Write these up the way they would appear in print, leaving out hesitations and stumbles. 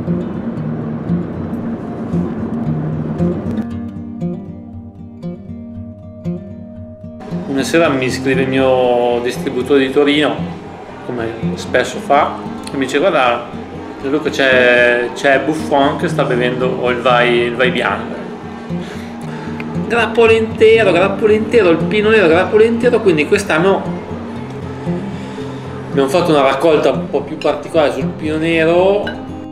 Una sera mi scrive il mio distributore di Torino, come spesso fa, e mi dice: guarda Luca, c'è Buffon che sta bevendo il vai bianco, grappolo intero, il Pinot Nero grappolo intero. Quindi quest'anno abbiamo fatto una raccolta un po' più particolare sul Pinot Nero.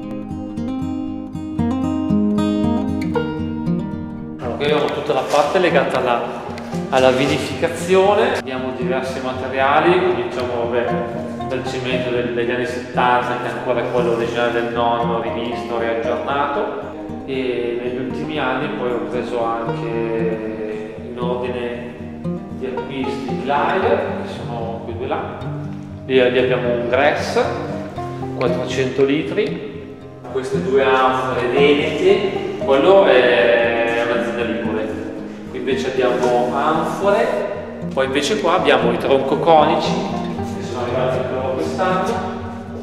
Allora, qui abbiamo tutta la parte legata alla vinificazione, abbiamo diversi materiali, diciamo dal cemento degli anni 70, che è ancora quello originale del nonno, rivisto, riaggiornato, e negli ultimi anni poi ho preso anche in ordine di acquisti di Live, che sono quei due là. Lì abbiamo un Gress 400 litri, queste due anfore venete, quello è un'azienda ligure. Qui invece abbiamo anfore, poi invece qua abbiamo i troncoconici che sono arrivati loro quest'anno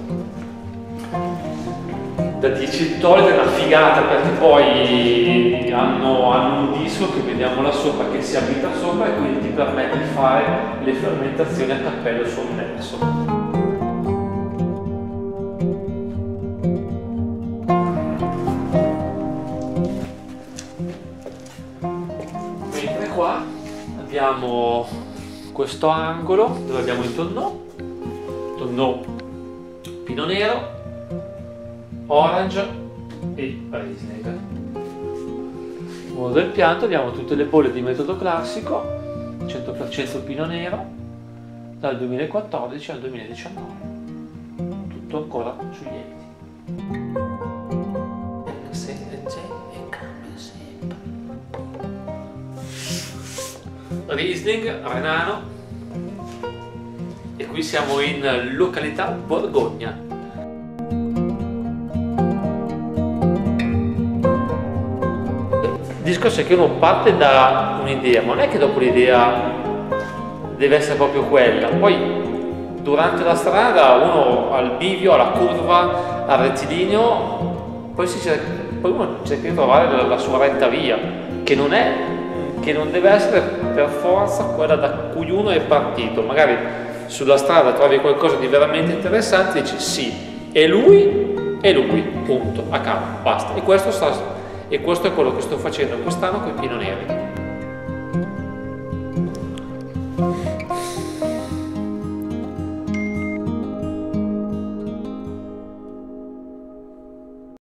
da 10 ettolitri, è una figata perché poi hanno un disco che vediamo là sopra che si abita sopra e quindi ti permette di fare le fermentazioni a cappello sommerso. Mentre qua abbiamo questo angolo dove abbiamo il Tonnò, Pinot Nero, Orange e Riesling. Modo del pianto abbiamo tutte le bolle di metodo classico, 100% Pinot Nero, dal 2014 al 2019, tutto ancora sugli lieviti. Riesling Renano, e qui siamo in località Borgogna. Il discorso è che uno parte da un'idea, ma non è che dopo l'idea deve essere proprio quella. Poi durante la strada uno al bivio, alla curva, al rettilineo, poi uno cerca di trovare la sua retta via, che non deve essere per forza quella da cui uno è partito. Magari sulla strada trovi qualcosa di veramente interessante e dici sì, è lui, punto, a capo, basta. E questo è quello che sto facendo quest'anno con i Pinot Neri.